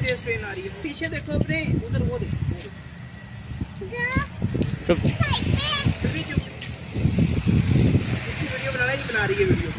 तेज train आ रही है। पीछे देखो अपने, उधर वो देखो। इसकी वीडियो बनाना ही बना रही है वीडियो।